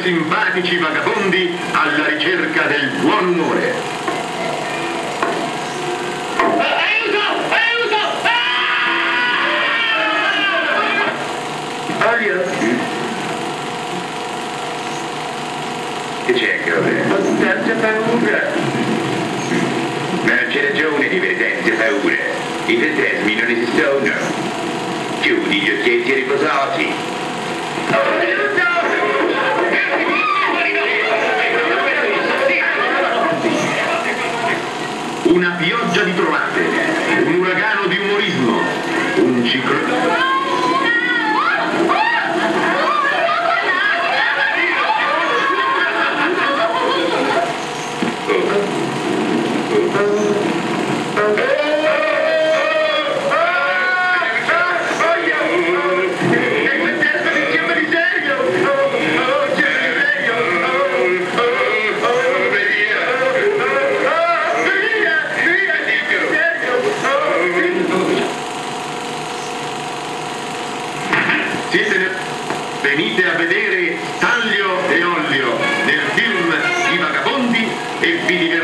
simpatici vagabondi alla ricerca del buon umore. Aiuto! Aiuto! Aria? Che c'è, Crowley? Ho tanta paura. Ma non c'è ragione di avere tante paure. I fantasmi non esistono. Chiudi gli occhietti riposati. Una pioggia di trovate, un uragano di umorismo, un ciclo... Venite a vedere Taglio e Ollio nel film I Vagabondi e vi divertirete.